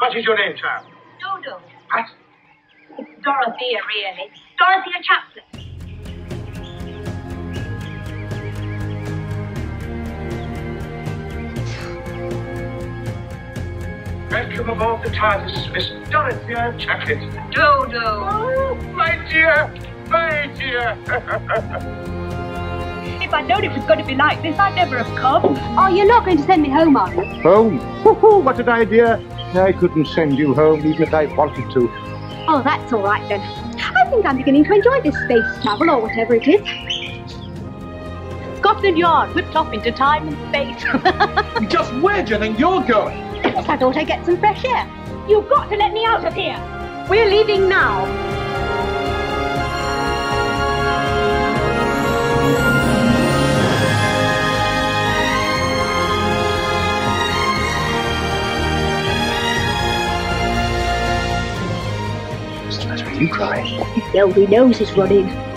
What is your name, child? Dodo. What? It's Dorothea, really. Dorothea Chaplet. Welcome aboard the TARDIS, Miss Dorothea Chaplet. Dodo. Oh, my dear, my dear. If I'd known it was going to be like this, I'd never have come. Oh, you're not going to send me home, are you? Home? What an idea. I couldn't send you home even if I wanted to. Oh, that's all right then. I think I'm beginning to enjoy this space travel or whatever it is. Scotland Yard whipped off into time and space. Just where do you think you're going? I thought I'd get some fresh air. You've got to let me out of here. We're leaving now. What's the matter with you crying? His velvy nose is running.